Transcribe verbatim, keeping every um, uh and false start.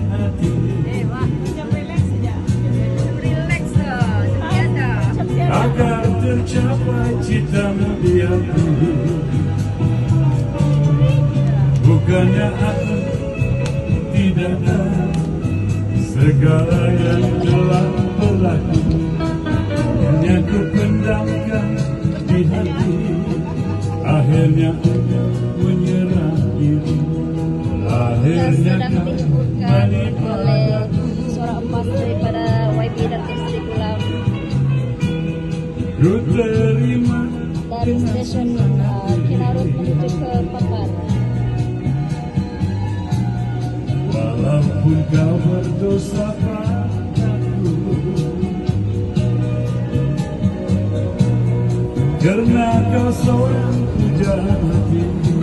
hati. Eh, wah, macam relax saja. Relax dah, setia. Agar tercapai citamu di hati. Bukannya aku tidak tahu segala yang telah berlaku, hanya ku pendamkan di hati. Akhirnya menyerah diri. Akhirnya kembali padaku. Suara emas daripada Y B dan Istri Pulang Ku terima dari stasiun uh, Kinarut menuju ke Papan. walaupun kau berdosa padaku, karena kau seorang pujaan hati.